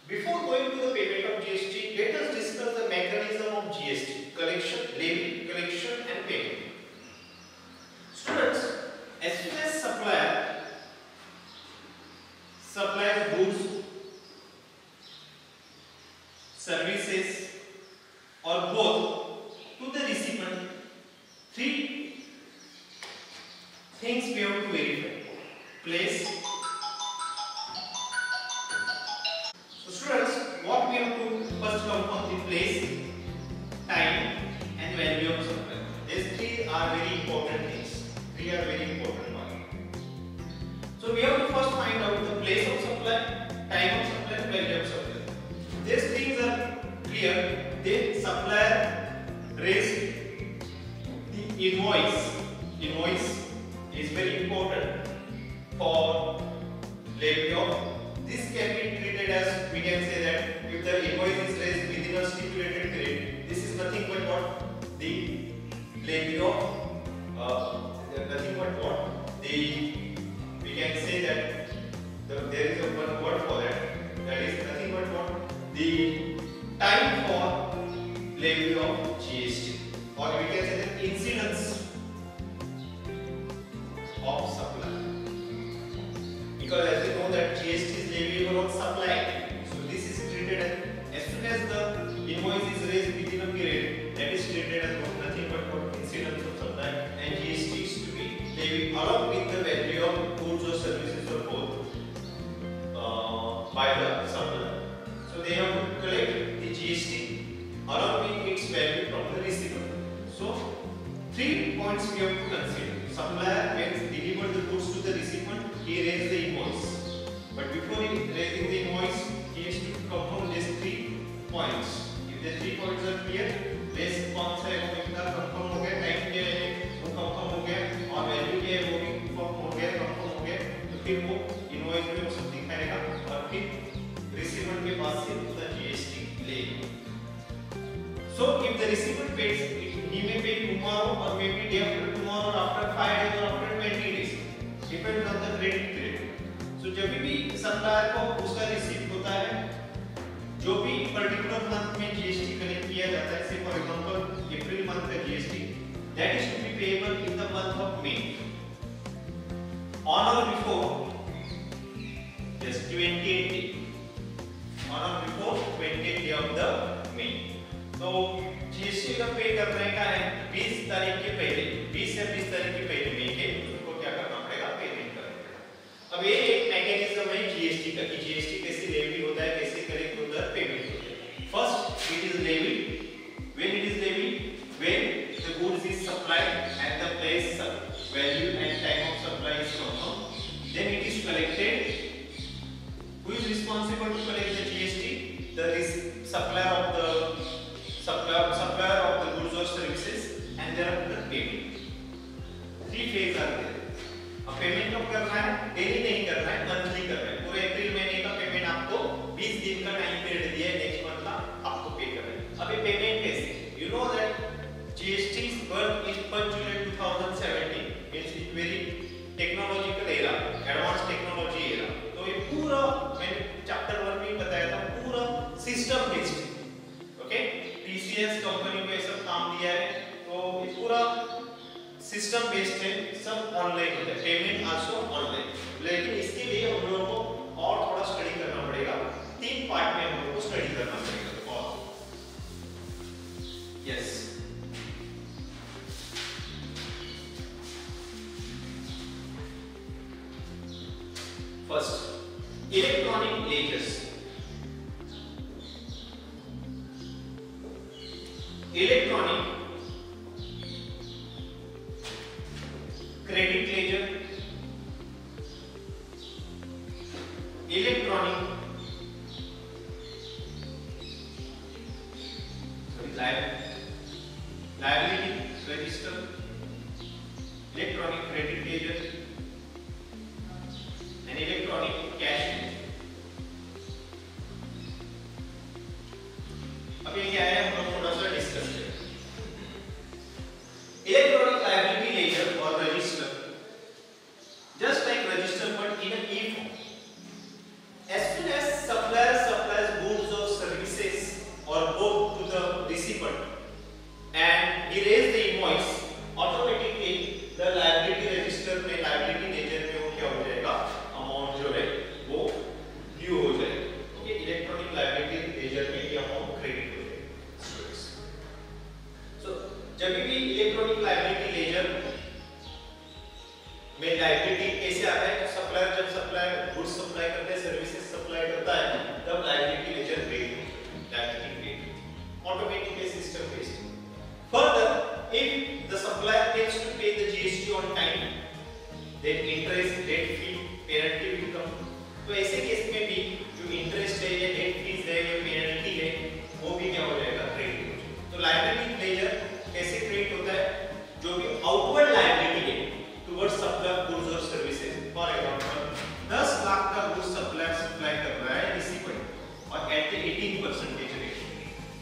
Before going to the payment of GST, let us discuss the mechanism of GST: collection, levy, collection, and payment. Students, as soon as supplier supplies goods, services, or both to the recipient, three things we have to verify: place. So students, what we have to first confirm: the place, time, and value of supply. These three are very important things. Three are very important ones. So we have to first find out the place of supply, time of supply, and value of supply. These things are clear. The supplier raised the invoice. Invoice is very important for levy of. This can be treated as, we can say that if the invoice is raised within a stipulated period, this is nothing but what? The levy of, nothing but what? We can say that there is a one word for that. That is nothing but what? The time for levy of GST, or we can say the incidence of supply. Because as we know that GST is levied on supply, so this is treated as soon as the invoice is raised within a period, that is treated as nothing but what? Incidence of supply, and GST is to be levied along with the value of goods or services or both by the supplier. So they have to collect the GST along with its value from the receiver. So 3 points we have to consider. Supplier, when delivered the goods to the recipient, he raised the invoice. But before he raising the invoice, he has to confirm these 3 points. If the 3 points are clear, base कौन सा है वो इतना confirm हो गया, time क्या है वो कंफर्म हो गया, और वैल्यू क्या है वो भी कंफर्म हो गया, तो फिर वो इनवॉइस में वो सब दिखाएगा और फिर रिसीवर के पास से उसका जीएसटी लेगा. So if the recipient pays, he may pay tomorrow or maybe day after tomorrow, after 5 days or after 20 days, depends on the credit period. So जब भी सप्लायर को उसका रिसीव होता है, जो भी पर्टिकुलर मंथ में जीएसटी कलेक्ट किया जाता है, say for example April month का GST, that is to be payable in the month of May. On or before just 28 day. On or before 28 day of the May. तो GST का pay करने का है 20 तारीख के पहले, 20 या 20 तारीख के पहले मई के उसको क्या करना पड़ेगा, पेमेंट करना पड़ेगा. अब ये एक मैकेनिज्म है जीएसटी का कि जीएसटी कैसे लेवी होता है, कैसे कलेक्ट होता है, पेमेंट होता है. First it is levy. When it is levy, when the goods is supplied at the place value and time of supply is confirm, then it is collected. Who is responsible to collect the GST? The supplier of the goods or services, and there are the payment. 3 phase are there. अब payment कब करना है? Daily नहीं करना है, monthly करना है. पूरे अप्रैल महीने का पेमेंट आपको 20 दिन का टाइम पीरियड दिया है, नेक्स्ट मंथ का आपको पे करना है. अब ये पेमेंट कैसे? You know that GST's birth is 1 July 2017, means it very technological era, advanced technology era. तो ये पूरा मैंने चैप्टर 1 में बताया था, पूरा system based. Okay, TCS company को ये सब काम दिया है, तो ये पूरा सिस्टम बेस्ड है, सब ऑनलाइन होता है, पेमेंट आल्सो ऑनलाइन. लेकिन इसके लिए हम लोगों को और थोड़ा स्टडी करना पड़ेगा. 3 पार्ट में हम लोगों को स्टडी करना पड़ेगा. और yes, first electronic ledgers. Electronic credit ledger, electronic liability register, electronic credit ledger and electronic cash. अब ये क्या है, हम लोग थोड़ा सा डिस्कस करें. इलेक्ट्रॉनिक लायबिलिटी लेजर और register, just like register but in an e-form. As soon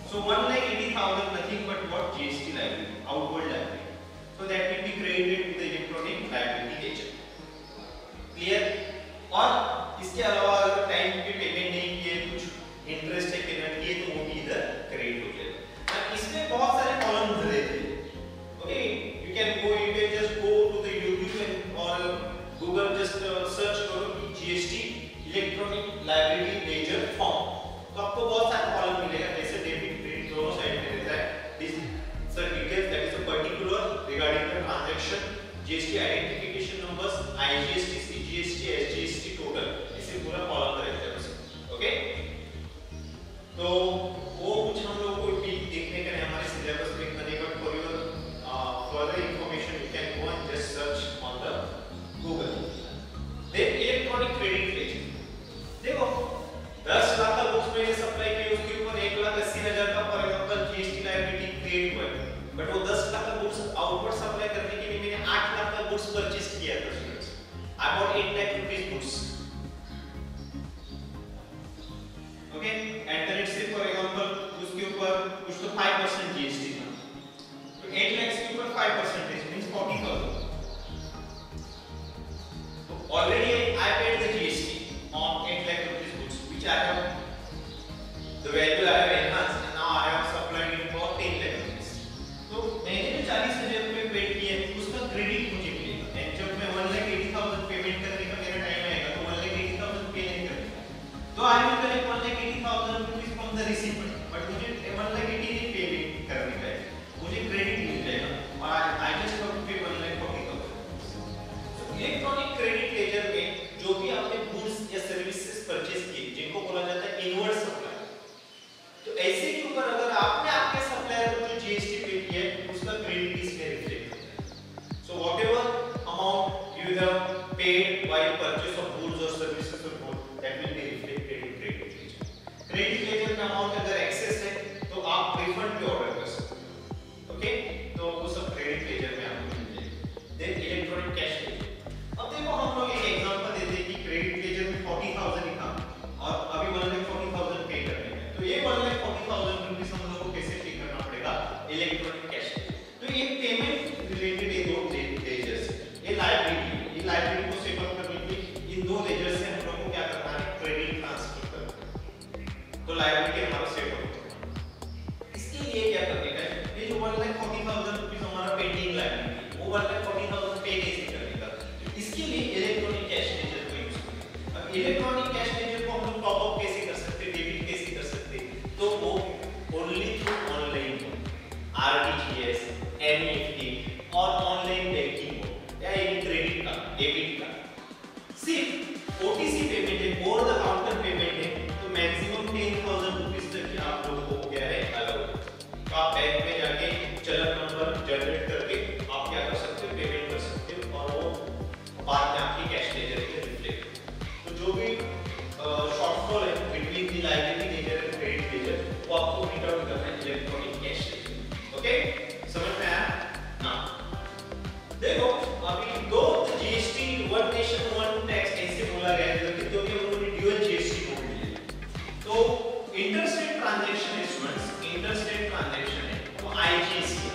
So 1,80,000 nothing but what? GST liability, outward liability. So that will be credited to the electronic liability ledger. Clear? और इसके अलावा अगर time पे payment नहीं किए, कुछ interest है payment किए, तो वो भी इधर क्रेडिट हो जाएगा। अब इसमें बहुत सारे कॉलम्स रहते हैं। Okay, you can just go to the YouTube और गूगल जस्ट सर्च करो कि GST electronic liability ledger form, तो आपको बहुत सारे कॉलम मिलेगा, जैसे डेबिट क्रेडिट दोनों साइड में रहता है। This sir details that is a particular regarding the transaction, GST identification numbers, IGST, CGST, SGST total, ऐसे पूरा कॉलम रहता है उसमें। ओके, तो वो कुछ हम लोग को भी देखने का है हमारे सिलेबस में इतना नहीं, but for your further information you can go and just search on the Google. Then electronic credit ledger, देखो 10 लाख का बुक्स मैंने सप्लाई किया, उसके ऊपर 1,80,000 का for example GST liability create हुआ है, बट वो 10 लाख का बुक्स आउटवर्ड सप्लाई करने के लिए मैंने 8 लाख का बुक्स परचेज किया था students. I bought 8 lakh rupees books. Okay, and then it's for example उसके ऊपर कुछ तो 5% GST था, तो 8 लाख के ऊपर 5% मींस 40,000। तो already I paid the GST on 8 lakh rupees books which I have the value I have enhanced and now I have supplied it for 10 lakh rupees। तो मैंने जो 40,000 रुपए पेड किए उसका क्रेडिट मुझे मिलेगा, एंड जब मैं 1,80,000 पेमेंट करने का मेरा टाइम आएगा तो 1,80,000 पे नहीं करेगा, तो I will collect 1,80,000 rupees from the recipient, but मुझे 1,80,000 नहीं पेमेंट करने का है, मुझे क्रेडिट मिल जाएगा और आई जस्ट हैव टू पे 1,40,000। इलेक्ट्रॉनिक क्रेडिट लेजर में जो भी आपने गुड्स या सर्विसेज परचेज किए जिनको बोला जाता है इनवर्ड सप्लाई, तो ऐसे के ऊपर अगर आपने आपके सप्लायर को जो GST पे किया है उसका क्रेडिट इसमें रिफ्लेक्ट होता है। So whatever amount you have paid while purchase of goods और सर्विसेज और both that will be reflected in credit ledger. Credit ledger का अमाउंट अगर एक्सेस है तो आप रिफंड पे ऑर्डर कर सकते हो। ओके, तो वो सब क्रेडिट लेजर में आपको मिल जाएगा। देन इलेक्ट्रॉनिक कैश लेजर, अब देखो हम लोग एक एग्जांपल देते हैं कि क्रेडिट लेजर में 40,000 ही था और अभी 1,40,000 पे करने हैं, तो ये 1,40,000 रुपीस हम लोग को कैसे पे करना पड़ेगा? Electronic cash. तो ये पेमेंट रिलेटेड ये दो लेजर्स, ये लायबिलिटी को सेटल करने के लिए इन दो लेजर से हम लोग को क्या करना है? क्रेडिट ट्रांसफर करना। तो लायबिलिटी हमारा सेटल होगा। इसके लिए क्या करने का है? ये जो 1,40,000 रुपीस हमारा पेंडिंग लायबिलिटी, वो 1,40,000 पे कैसे करने का? तो इसके लिए इलेक्ट्रॉनिक कैश लेजर को यूज करें। अब इलेक्ट्रॉनिक कैश लेजर को हम लोग टॉप अप कैसे कर सकते हैं, डेबिट कैसे कर सकते हैं? तो वो only through online RTGS, NEFT और ऑनलाइन बैंकिंग हो या एनी क्रेडिट का, डेबिट का, सिर्फ OTC पेमेंट है, ओवर द काउंटर पेमेंट है, तो मैक्सिमम 10,000 रुपीस तक की आप लोगों को क्या है अलाउ। तो आप बैंक में जाके चलन नंबर जनरेट करके आप क्या कर सकते हो? पेमेंट कर सकते हो और वो बाद में आपकी कैश लेजर में रिफ्लेक्ट। तो जो भी शॉर्टफॉल है between the liability ledger and credit ledger वो आपको रीड आउट करना है इलेक्ट्रॉनिक कैश लेजर। ओके, समझ में आया ना? देखो अभी दो GST one nation one tax ऐसे बोला गया है क्योंकि हम लोगों ने ड्यूअल GST बोल दिया। तो इंटरस्टेट ट्रांजैक्शन है स्टूडेंट्स, इंटरस्टेट ट्रांजैक्शन है तो IGST,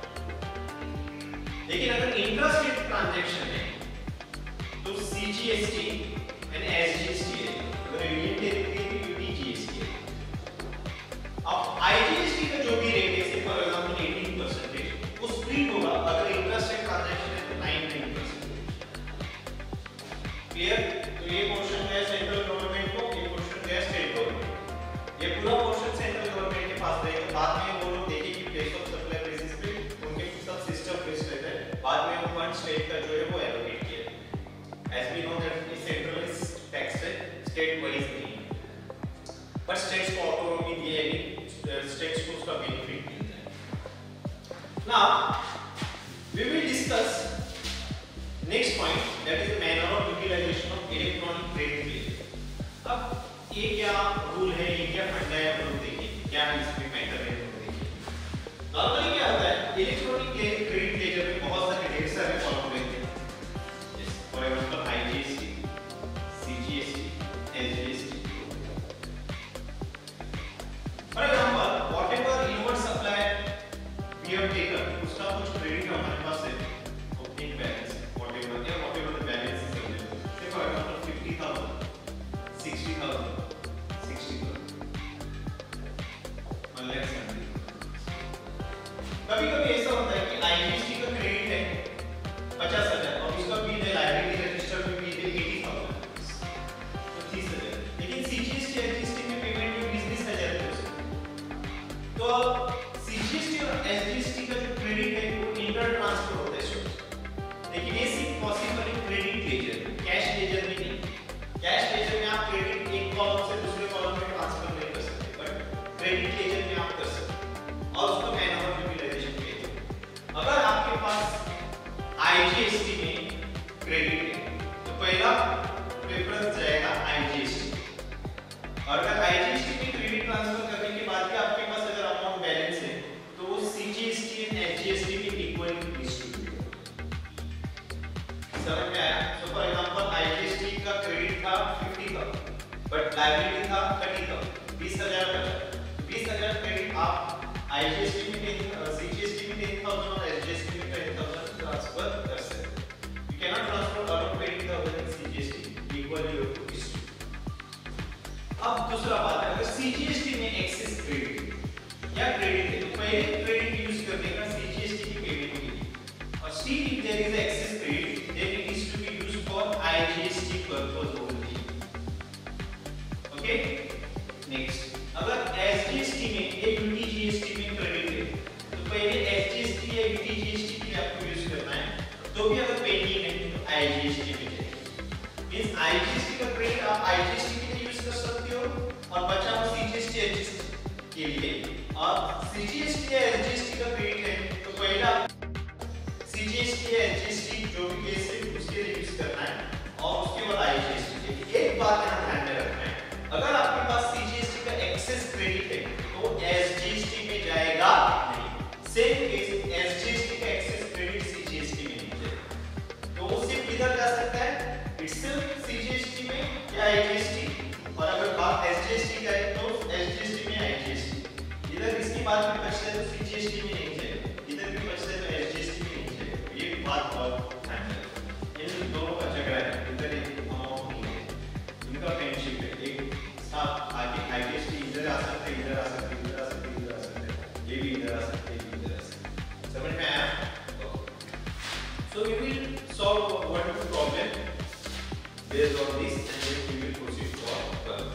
लेकिन अगर इंट्रास्टेट ट्रांजैक्शन है तो CGST एंड SGST है, अगर यूनियन टेरिटरी है UTGST है। अब IGST का जो भी रेट है, फॉर एग्जांपल 18% वो स्प्लिट होगा, अगर इंट्रास्टेट ट्रांजैक्शन है तो 9%। क्लियर? तो ये पोर्शन है सेंट्रल गवर्नमेंट को, ये पोर्शन है स्टेट गवर्नमेंट, ये पूरा पोर्शन सेंट्रल गवर्नमेंट के पास रहेगा। बाद में वो लोग देखेंगे कि प्लेस ऑफ सप्लाई बेसिस पे उनके सब सिस्टम बेस्ड रहता है, बाद में वो फंड स्टेट का जो है वो एलोकेट किया है। As we know that central tax है, स्टेट वाइज नहीं, बट स्टेट्स को ऑटोनॉमी दी है, स्टेट्स को उसका बेनिफिट मिलता है। Now we will discuss next point, that is the manner of utilisation of electronic credit ledger. अब ये क्या रूल है, ये क्या फंडा है, हम लोग देखेंगे क्या इसमें मैटर है। नॉर्मली क्या होता है, इलेक्ट्रॉनिक क्रेडिट लेजर में बहुत सारे ढेर सारे कॉलम रहते हैं, for example IGST, CGST, SGST। For example whatever liability था 30,000, 20,000 बचा। 20,000 क्रेडिट आप आईजीएसटी में सीजीएसटी में 10,000 और एसजीएसटी में 10,000 ट्रांसफर कर सकते हैं। You can not transfer around 20,000 in CGST equally you to history. अब दूसरा बात है, अगर सीजीएसटी में एक्सेस क्रेडिट या क्रेडिट है तो पहले क्रेडिट यूज करने का सीजीएसटी की पेमेंट के लिए, और see if there is excess credit then it is to be used for IGST purpose only. Okay next, अगर एसजीएसटी में या यूटीजीएसटी में क्रेडिट है तो पहले एसजीएसटी या यूटीजीएसटी के लिए आपको यूज करना है, तो भी अगर पेंडिंग है तो आईजीएसटी में जाएगा। मींस आईजीएसटी का क्रेडिट आप आईजीएसटी के लिए यूज कर सकते हो और बचा हुआ सीजीएसटी एसजीएसटी के लिए, और सीजीएसटी या एसजीएसटी का क्रेडिट है तो पहला सीजीएसटी या एसजीएसटी जो भी केस है उसके लिए यूज करना है और उसके बाद आईजीएसटी। एक बात यहां ध्यान में रखना है, अगर आपके पास सीजीएसटी का एक्सेस क्रेडिट है तो एसजीएसटी में जाएगा नहीं। सेम केस एसजीएसटी का एक्सेस क्रेडिट सीजीएसटी में नहीं जाएगा, तो वो सिर्फ इधर जा सकता है इट्स सिर्फ सीजीएसटी में या आईजीएसटी, और अगर बात एसजीएसटी का है तो एसजीएसटी में आईजीएसटी। इधर इसकी बात में बचता है तो सीजीएसटी में नहीं जाएगा, इधर भी बचता है तो एसजीएसटी में नहीं जाएगा। ये बात बहुत ध्यान रखना, इन दोनों का झगड़ा है, इधर एक अमाउंट नहीं है, इनका फ्रेंडशिप है। एक साथ आगे आईजीएसटी इधर आ सकते हैं, इधर आ सकते हैं, इधर आ सकते हैं, इधर आ सकते हैं, ये भी इधर आ सकते हैं, ये भी इधर आ सकते हैं। समझ में आया? So we will solve one problem based on this and then we will proceed for further.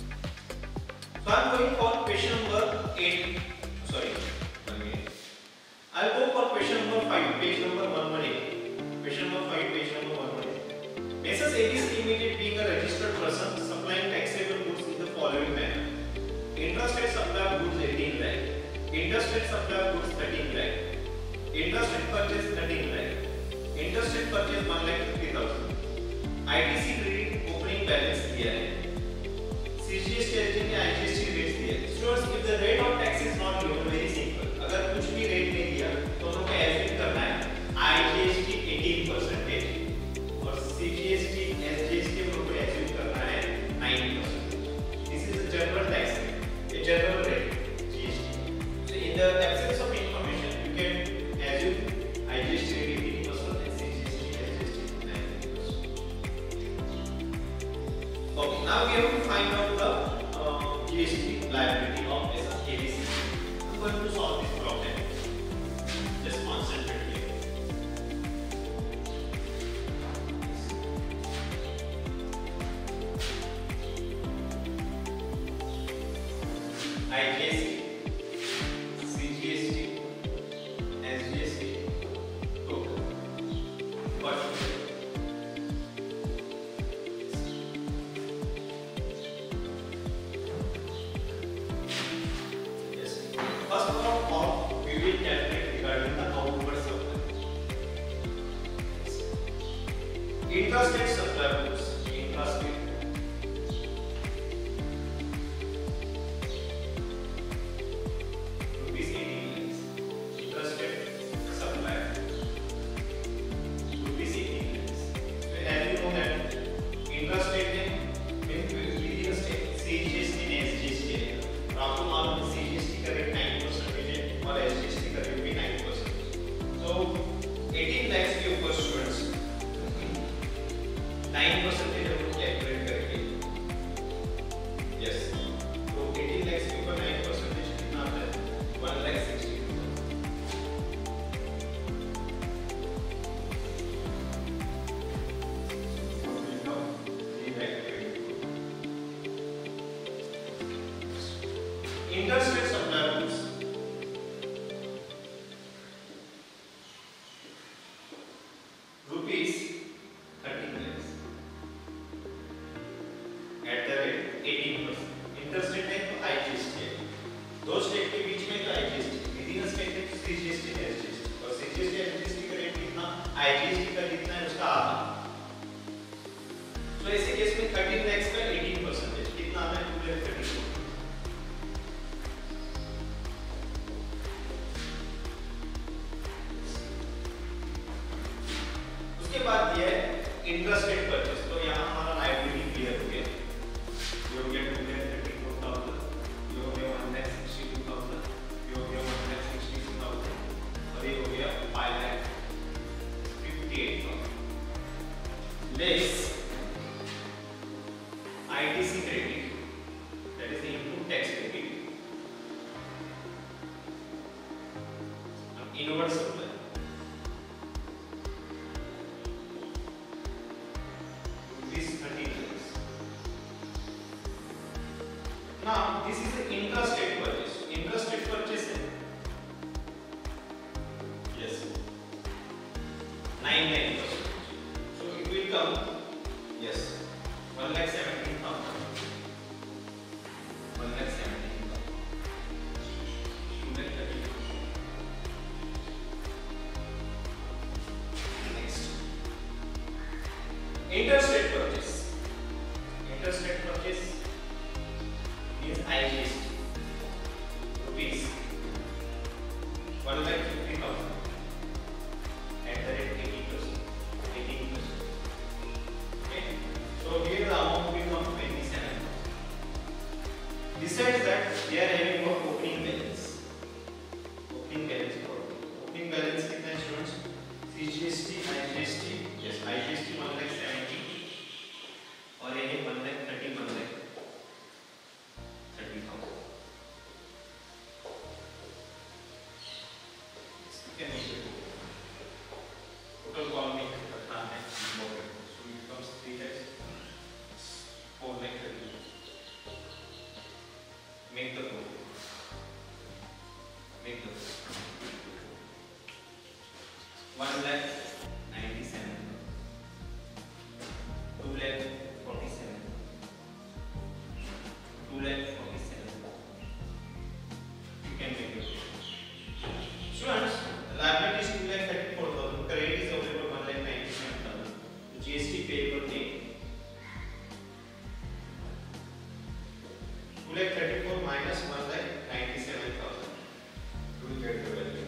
So I am going for question number 8. Sorry, 1 minute. I will go for question number 5, page number 118. Question number 5, page number 118. Messrs ABC Limited being a registered person supplying taxable goods in the following manner. Interest rate supply of goods 18 lakh. Interest rate supply of goods 13 lakh. Interest rate purchase 13 lakh. Interest rate purchase 1,50,000. ITC credit opening balance दिया है, CGST agent IGST rate दिया है। Students, if the rate of tax is not given, very simple, अगर कुछ भी rate नहीं दिया तो हम लोग को एज्यूम करना है IGST 18% और CGST SGST हम लोग को एज्यूम करना है 9%. This is the general tax rate, a general rate GST. So in the absence of information, you can assume IGST rate 18% and CGST SGST 9%. Okay, now we have to find out the GST liability of ABC. I'm going to solve this problem. Just concentrate here. IGST, CGST, SGST, total. What? First of all, we will calculate regarding the outward supply. Interest rate supply goods. Interest rate. Rupees 18 lakhs. Interest rate supply. Rupees 18 lakhs. So as you know that interest rate में within a state CGST ने SGST है. और आपको मालूम है CGST का rate 9% है और SGST का रेट भी 9%. So 18 lakhs के ऊपर स्टूडेंट्स 9% हम लोग कैलकुलेट करेंगे. यस, तो 18 lakhs के ऊपर 9% कितना आता है? 1,60,000. Interest rate supply goods. Rupees 13 lakhs at the rate 18%. Interest rate है तो IGST है. दो स्टेट के बीच में तो IGST, विदिन स्टेट है तो CGST है SGST, और CGST SGST का रेट कितना? IGST का जितना है उसका आधा. तो ऐसे केस में 13 lakhs का 18% कितना आता है? 2,30,000. उसके बाद ये इंटरेस्ट रेट परचेस. तो यहाँ हमारा लायबिलिटी क्लियर हो गया. You get inward supply. Rupees 30 lakhs. Now this is the intrastate purchase. Intrastate purchase है yes 9%. So it will come yes 1,17,000. 1,17,000. 2,30,000. Next, interstate purchase. Interstate purchase is IGST. Rupees 1,50,000 at the rate 18%. 18%. Okay. So here the amount will come 27,000. Besides that, they are having for opening balance. Opening balance for opening balance कितना है students? CGST, IGST, yes, IGST 1,70,000 और ये 1,30,000. Can make it total column में रखना है important. So it becomes 3 lakhs 4,30,000. Make the total. Make the total. 1,97,000. 2,47,000. 2,47,000. You can make it. Students, liabilities 2,34,000. Credit is available 1,97,000. GST payable date 2,34,000 minus 1,97,000. Do you get the value?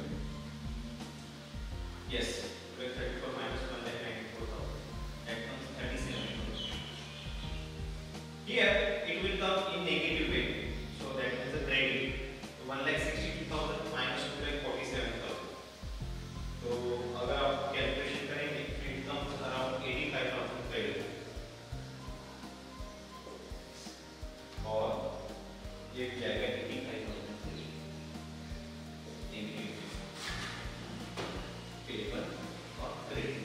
Yes, 2,34,000 minus 1,94,000. That comes 37,000. Here it will come in negative way. So that is a credit. 1,62,000 minus 2,47,000. तो अगर आप calculation करेंगे तो it comes around 85,000 credit. और ये क्या है 85,000 paper और क्रेडिट.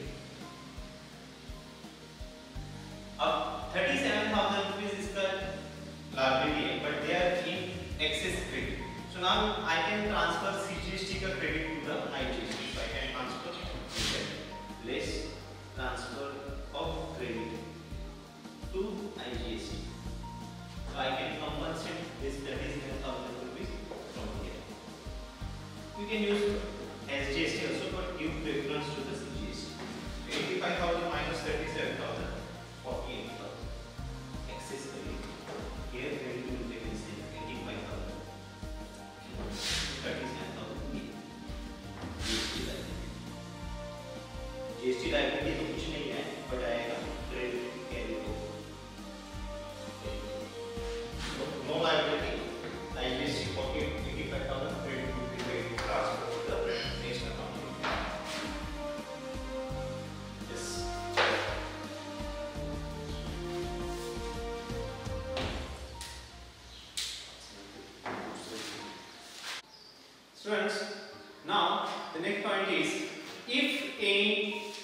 अब 37,000 रुपीस इसका लायबिलिटी है, but they are in excess credit. So now I can transfer CGST का credit to the IGST. So I can transfer less transfer of credit to IGST. So I can compensate this 37,000 rupees from here. You can use SGST also, but give preference to the CGST. 85,000 minus 37,000, 48,000. Excess credit. Here credit will be 85,000. 37,000 GST liability. GST liability तो कुछ नहीं है, but आएगा credit carry over. No liability. IGST 85,000 credit will be paid transfer to the next account. Yes. Students, now the next point is if any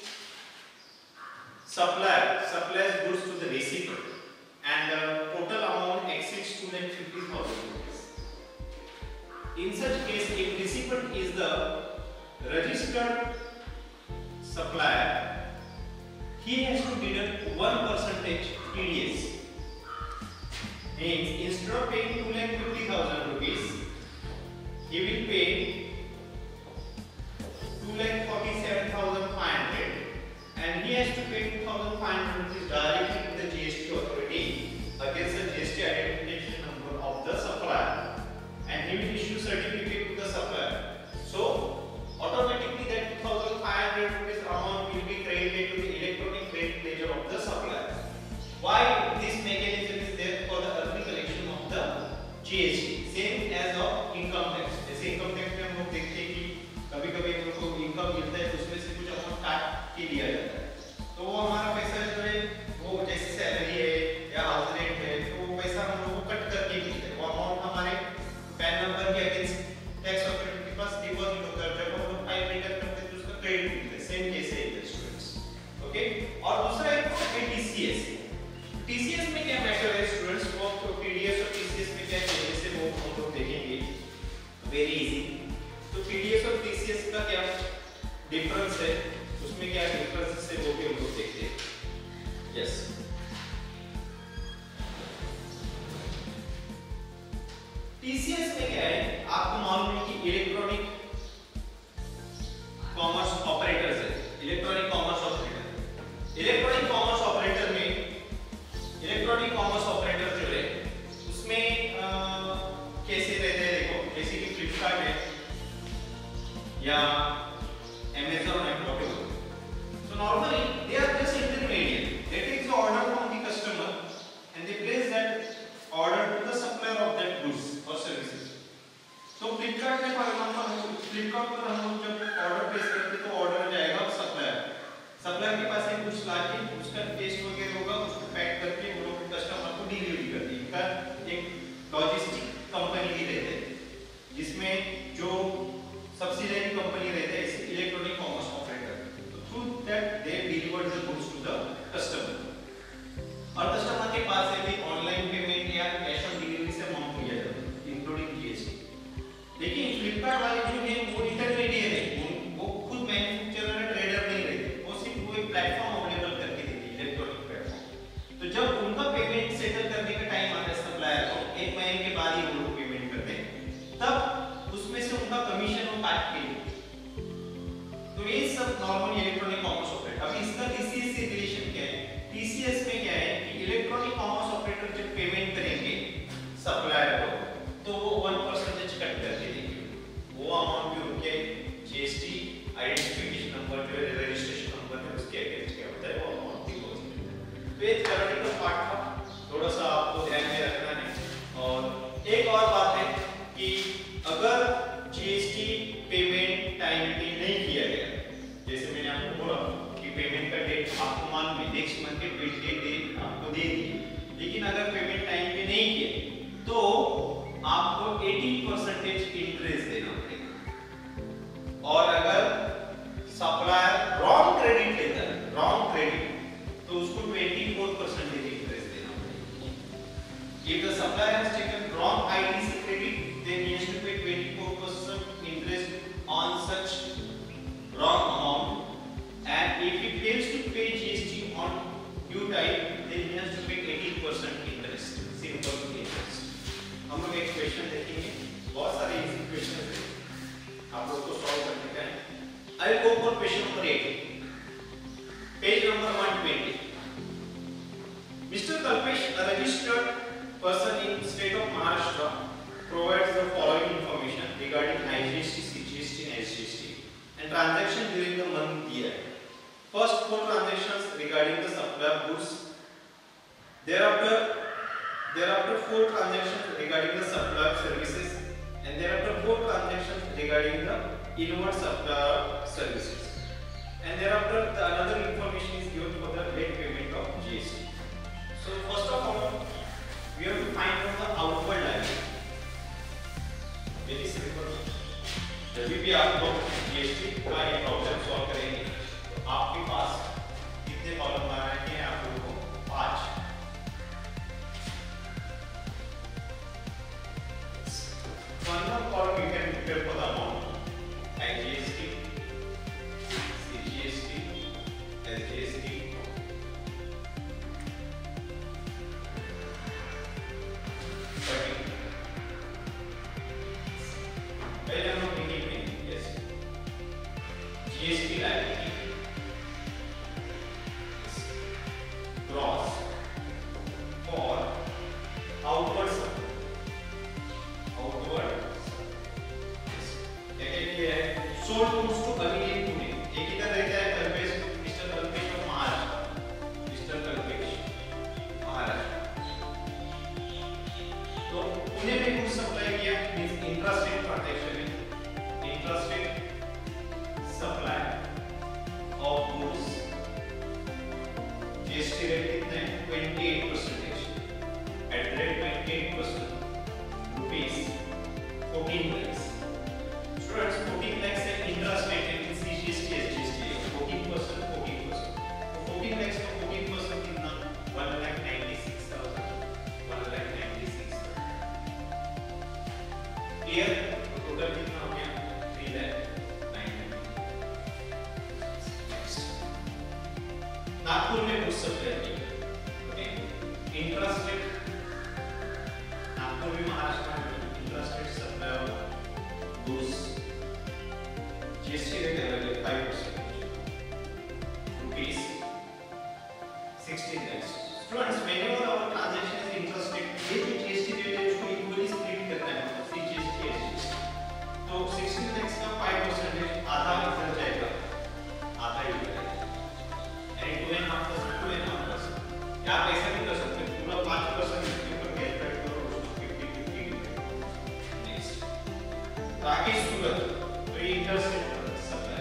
supplies goods to the recipient and the total amount exceeds 2,50,000 rupees. In such case, if recipient is the registered supplier, he has to deduct 1% TDS. Means instead of paying 2,50,000 rupees, he will pay 2,47,500 and he has to pay 2,500 rupees directly to the GST authority against the GST identification number of the supplier, and he will issue certificate to the supplier. So automatically that 2,500 rupees amount will be credited to the electronic credit ledger of the supplier. Why this mechanism is there? For the early collection of the GST, same as of income tax. जैसे income tax में हम लोग देखते हैं कि कभी-कभी हम लोग को income मिलता है, उसमें से कुछ अमाउंट काट के दिया जाता है. तो वो हमारा पैसा जो है वो जैसे सैलरी है या हाउस रेंट है, तो वो पैसा हम लोग को कट करके मिलता है. वो अमाउंट हमारे पैन नंबर के अगेंस्ट टैक्स ऑथोरिटी के पास डिपॉजिट होता है. जब हम लोग फाइल टीसीएस में क्या है, आपको मालूम है कि इलेक्ट्रॉनिक कॉमर्स ऑपरेटर्स है, electronic commerce operator. Electronic commerce operator में इलेक्ट्रॉनिक कॉमर्स ऑपरेटर जो है उसमें कैसे रहते हैं, देखो जैसे कि फ्लिपकार्ट है या Amazon and whatever. So normally they are just intermediate. They take the order from the customer and they place that order to the supplier of that goods or services. So Flipkart में for example Flipkart पर हम लोग जब order place करते तो order जाएगा supplier के पास एक कुछ लाके उसका टेस्ट वगैरह होगा, उसको पैक करके वो लोग कस्टमर को डिलीवरी करते हैं। इनका एक लॉजिस्टिक कंपनी भी रहते हैं जिसमें जो सब्सिडियरी कंपनी रहते हैं इलेक्ट्रॉनिक कॉमर्स ऑपरेटर, तो through that they deliver the goods to the customer और कस्टमर के पास है कि ऑनलाइन पेमेंट या कैश ऑन डिलीवरी से अमाउंट हो जाता है इंक्लूडिंग जीएसटी। लेकिन फ्लिपकार्ट वाले जो है वो इंटरमीडिएट है, वो खुद मैन्युफैक्चरर या ट्रेडर नहीं रहते, वो सिर्फ वो एक प्लेटफॉर्म अवेलेबल करके देते हैं, इलेक्ट्रॉनिक प्लेटफॉर्म। तो जब उनका पेमेंट सेटल करने का टाइम आता है सप्लायर को, एक महीने के बाद ही वो लोग पेमेंट करते हैं, तब उसमें से उनका कमीशन वो काट के। तो ये सब नॉर्मल इलेक्ट्रॉनिक कॉमर्स ऑपरेटर। अभी इसका टीसीएस से रिलेशन क्या है? टीसीएस में क्या है कि इलेक्ट्रॉनिक कॉमर्स ऑपरेटर जब पेमेंट करेंगे सप्लायर को तो वो 1% कट करके देंगे, वो अमाउंट भी उनके जीएसटी आइडेंटिफिकेशन नंबर जो है, रजिस्ट्रेशन नंबर है, उसके अगेंस्ट क्या होता है वो अमाउंट भी होती है। तो ये थ्योरेटिकल पार्ट था, थोड़ा सा आपको ध्यान में रखना है। और एक और बात है कि अगर जीएसटी पेमेंट टाइम पे नहीं किया गया, जैसे मैंने आपको बोला कि पेमेंट का डेट आपको मालूम है नेक्स्ट मंथ के 20 डेट आपको दे दी, लेकिन अगर पेमेंट टाइम पे नहीं किया तो आपको 18% इंटरेस्ट देना पड़ेगा। और अगर सप्लायर रॉन्ग क्रेडिट लेता है, रॉन्ग क्रेडिट, तो उसको 24% इंटरेस्ट देना पड़ेगा। If the supplier has taken wrong ITC credit, then he has to pay 24% interest on such wrong amount, and if he fails to pay GST on due time, then he has to pay 18% interest, simple interest. हम लोग एक question देखेंगे, बहुत सारे easy question हैं, आप लोग को सॉल्व करने का है। I will go for question number 8, page number 120. Mr. Kalpesh, a registered person in state of Maharashtra, provides the following information regarding IGST, CGST and SGST and transaction during the month year. First 4 transactions regarding the supply of goods. Thereafter 4 transactions regarding the supply of services, and thereafter 4 transactions regarding the inward supply of services. And thereafter another information is given for the late payment of GST. So first of all, we have to find out the outward liability. Very simple. जब भी आप लोग GST का ये problem solve करेंगे तो आपके पास कितने कॉलम आ रहे हैं? आप लोगों को 5। One column you can prepare for the amount, IGST, CGST, SGST, पहले हम लोग लिखेंगे yes GST liability gross for outward क्या है sold goods to Agni Pune। एक इधर रहता है Kalpesh, mister Kalpesh of Maharashtra, mister Kalpesh Maharashtra. तो पुणे में गुड्स सप्लाई किया, मींस इंट्रास्टेट ट्रांजैक्शन है, intrastate supply of goods. GST rate कितना है? 28%। At rate 28% rupees 14 lakhs। Students 14 lakhs है इंट्रास्टेट है, मींस CGST SGST है 14%। तो 14 lakhs का 14% कितना? 1,96,000। 1,96,000 क्लियर? टोटल कितना हो गया? 3,09,000। नागपुर में कुछ सप्लाई की, ओके, इंट्रास्टेट नागपुर में महाराष्ट्र में interstate supply of goods. GST rate available 5%. Rupees 16 lakhs. Students, whenever our transaction is interstate, ये जो GST rate है उसको equally split करना है, CGST SGST. तो 16 lakhs का 5% आधा इधर जाएगा, आधा इधर जाएगा. यानी 2.5%, 2.5%. आप ऐसा नहीं कर सकते, पूरा 5% इसके ऊपर कैलकुलेट करो, 50-50. नेक्स्ट, बाकी सूरत तो ये interstate supply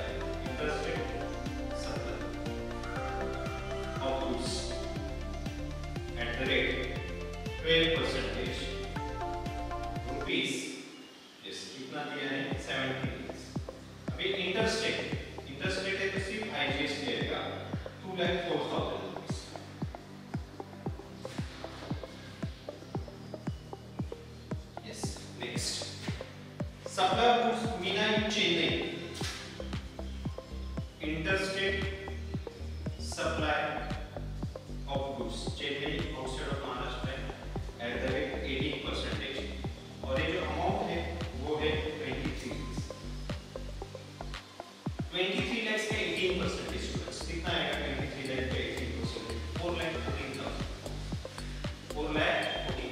of goods at the rate 12% rupees. yes, कितना दिया है 70. अभी इंटरस्टेट है तो सिर्फ IGST आएगा 2,04,000 rupees. yes, next, supply of goods Mina in Chennai. Interstate supply of goods Chennai outside of Maharashtra at the rate 18%. और ये जो अमाउंट है वो है 23 lakhs का 18% स्टूडेंट्स कितना आएगा 23 लाख का 18%? 4,14,000. 4,14,000.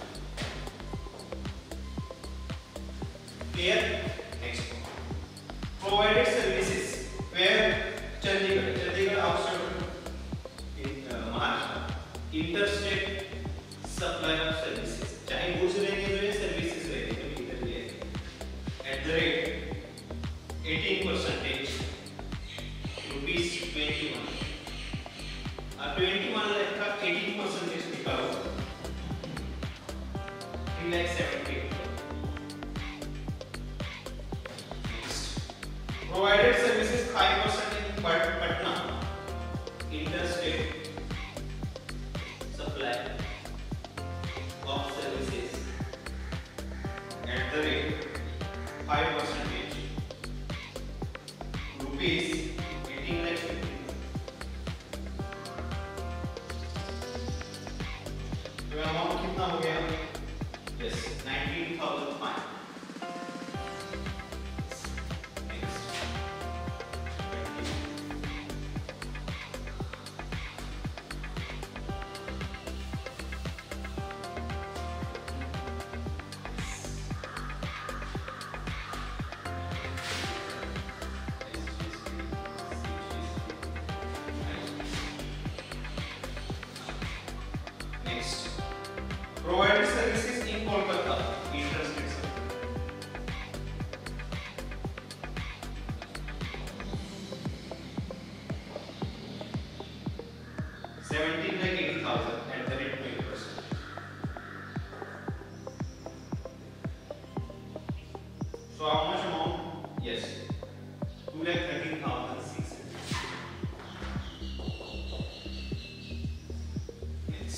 Clear? Next, provided services where Chandigarh outside of Maharashtra. Interstate supply of services, चाहे goods रहेंगे तो ये services रहेंगे तो इधर ये at the rate 18% rupees 21. अब 21 लाख का 18% निकालो 3,70,000. Provided services 5% in Patna. Interstate supply of services at the rate 5% rupees 18 lakhs. तो अमाउंट कितना हो गया? yes, 19,500. Provided services in Kolkata. Interstate supply. 17,80,000 at the rate 12%. So how much amount? Yes, 2,13,600. Next,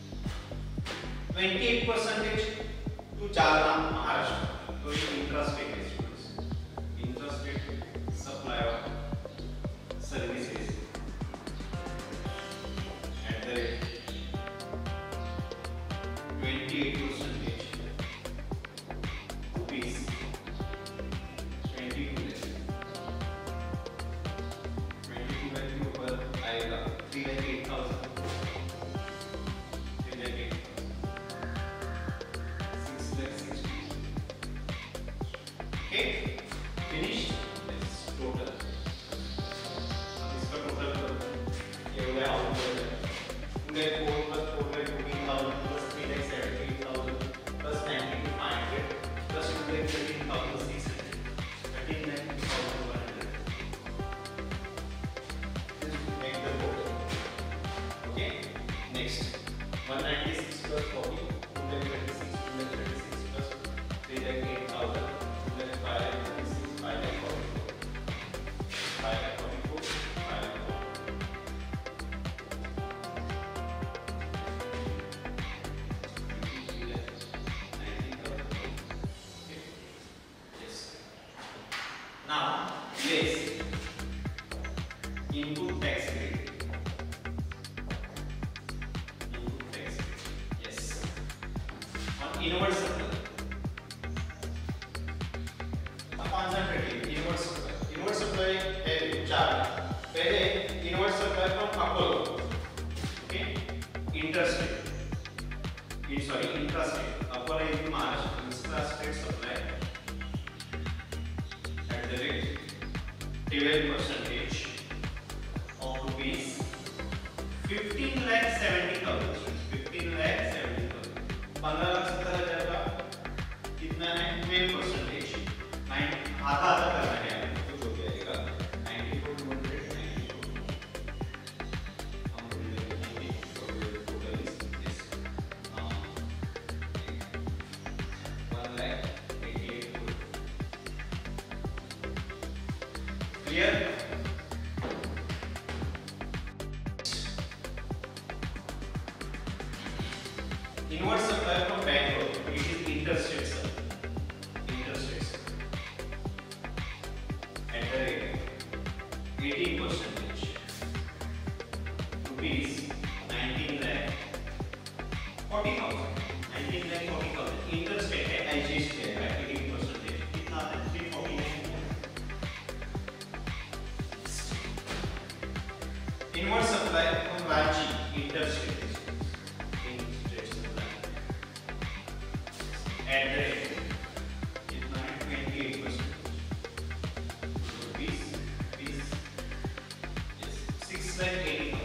28% to Jalna, Maharashtra. So it interstate students. Interstate supply of services at the rate 28% rupees 22 lakhs. 22 lakh के ऊपर आएगा 3,08,000. 3,08,000. 6,60,000. Okay, finished. This total. इसका total ये हो गया output. 2,04,000 plus 4,14,000 plus 3,78,000 plus 19,500 plus 2,13,600. 13,90,100. This will make the total. Okay. Next, 196 plus 40, 2,26, 2,36 plus 3,08,000, 2,536, 5,44, 5,44, 5,44. Now, place input tax rate. Input tax rate. Yes. On inward supply. concentrated inward supply. Inward supply है 4. पहले inward supply from Apollo. Okay, interstate. Intrastate. Upper is March. Intrastate supply at the rate 12% of rupees 15,70,000. 15,70,000. 15,70,000 का कितना है? 12%. 9 आधा करना है आपको, जो भी आएगा 94,200. हम बोलेंगे total is this 1,88,000. Clear? Inward supply from Bangalore, it is interstate supply. Interstate at the rate 18%. Rupees 19,40,000. 19,40,000. Interstate है, IGST है 18%. कितना आता है? 349. Inward supply from Ranchi, interstate. At the rate कितना है? 28%. Rupees 6,80,000.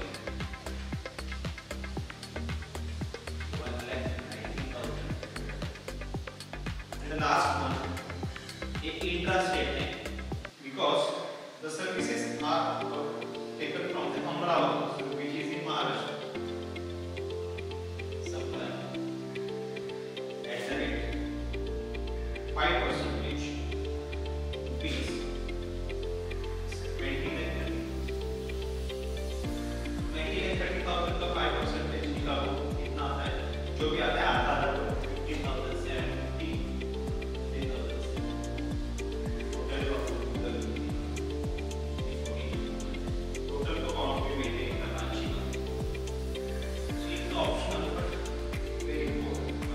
1,19,000. And the last one, intrastate है, because the services are taken from the Amravati, which is in Maharashtra. Supply at the rate 5%. Rupees 20,30,000 का 5% निकालो, कितना आता है? जो भी आता है आधा आधा 15,000 से 15,000 टोटल को काउंट में मेंटेन करना चाहिए. It's optional but very important.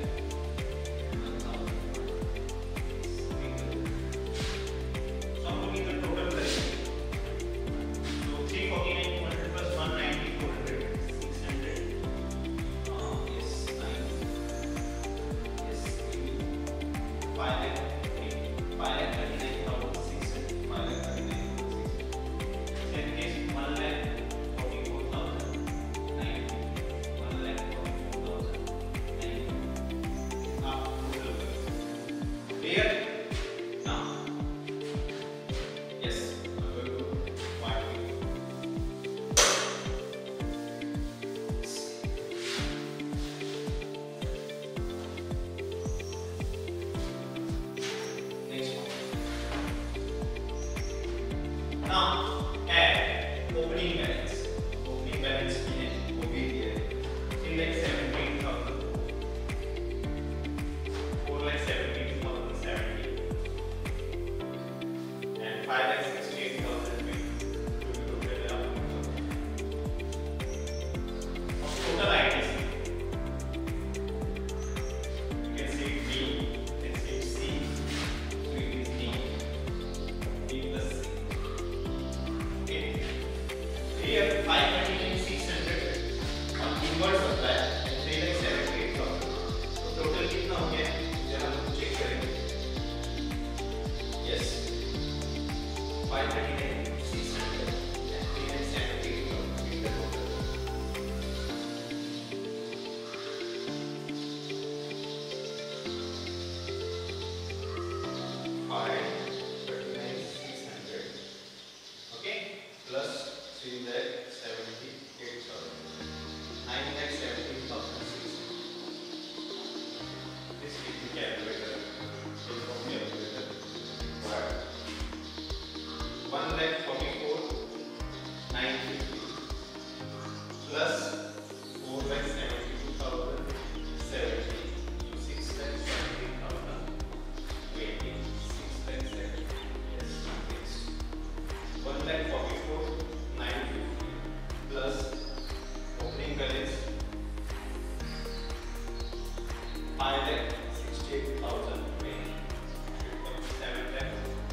Now add opening balance. Opening balance की है वो भी दिया है. 3,17,000. 4,17,070 and 5,68,000 में total ITC. You can see D, you can see C, so it is D. D plus C. Here 5,600 on inward supply and 3,78,000. तो total कितना हो गया? जरा हम चेक करेंगे. Yes, 5,600 and 3,78,000 is the total. Okay, plus 3,78,000, 9,17,006. This is the calculator. Take from the calculator. Right. 1,44,950 plus 4,72,070. 6,17,000. 6,70,000. Yes, next. 1,44,950 plus opening balance 5,68,000 7,000.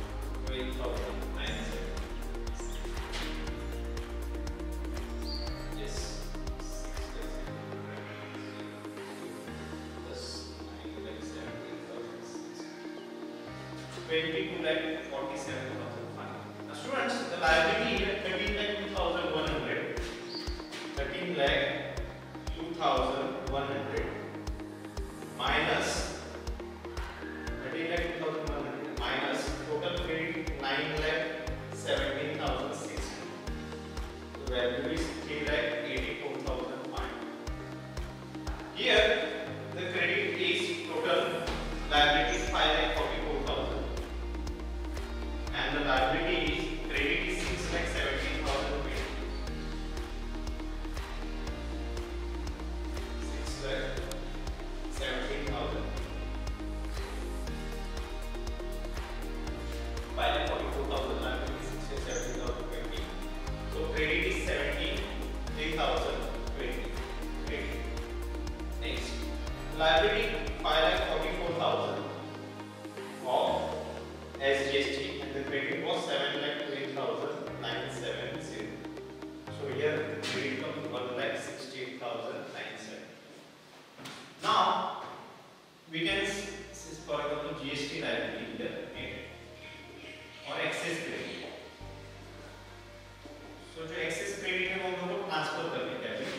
22 lakh 47,500. Now students, the liability here 13 lakh 2,100. 13 lakh 2,100 minus 13 lakh 2,100 minus total credit 9 lakh 17,600. The value is 3 lakh 84,500. Here the credit is total liability is 5 lakh 44,000 and the liability is credit is 6 lakh 17,000. 6 lakh 17,000. 5 lakh 44,000 liability is 6 lakh 17,020. So credit is 73,020. Credit. Next, liability 5 lakh 44,000 of SGST and the credit was 7 lakh 20,970. So here the credit comes 1 lakh 68,970. Now we can see for example GST liability here और excess credit. So जो excess credit है वो हम लोग को transfer करने का है.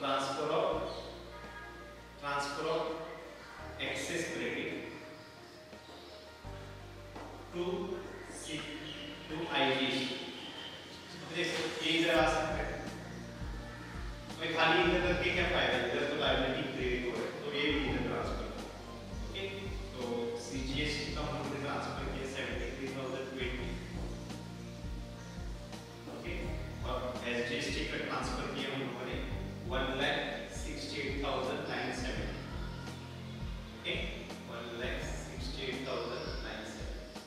Transfer of excess credit to IGST. देखो ये इधर आ सकता है. तो खाली इधर करके क्या फायदा, इधर तो लायबिलिटी क्रेडिट हो रहा है तो ये भी इधर ट्रांसफर. ओके, तो CGST का हम लोग ट्रांसफर किया 73,020. ओके, और SGST का ट्रांसफर किया हम लोगों ने 1,68,970. ओके, 1,68,970.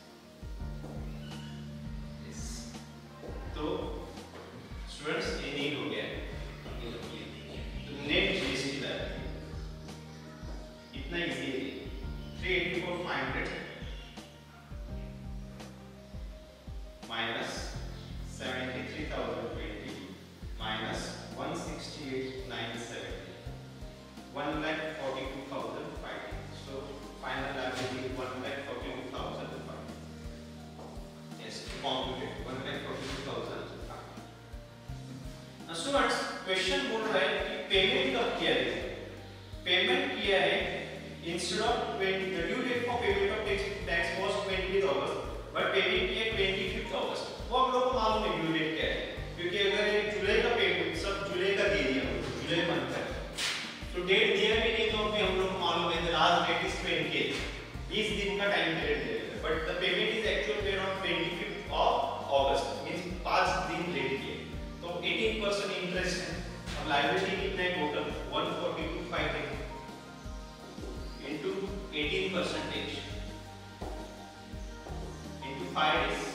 यस, तो स्टूडेंट्स ये नहीं हो गया. तो नेट GST लायबिलिटी इतना इजी है. 384,500 minus 73,020 minus 168,970. 1,42,500. So final liability is 1,42,500. Yes, computed 1,42,500. Now students, question बोल रहा है कि पेमेंट कब किया है. पेमेंट किया है instead of 20, the due date for payment of tax was 20th August, but payment किया 25th August. वो हम लोग को मालूम है ड्यू डेट क्या है, क्योंकि अगर ये जुलाई का पेमेंट सब जुलाई का दे दिया, जुलाई मंथ का, तो डेट दिया भी नहीं तो भी हम लोग को मालूम है the last date is 20th. 20 दिन का टाइम पीरियड है, but the payment is actually paid on 25th of August, means 5 दिन लेट किए, तो 18% इंटरेस्ट है. अब लायबिलिटी कितना है टोटल 142,500 into 18% into 5 is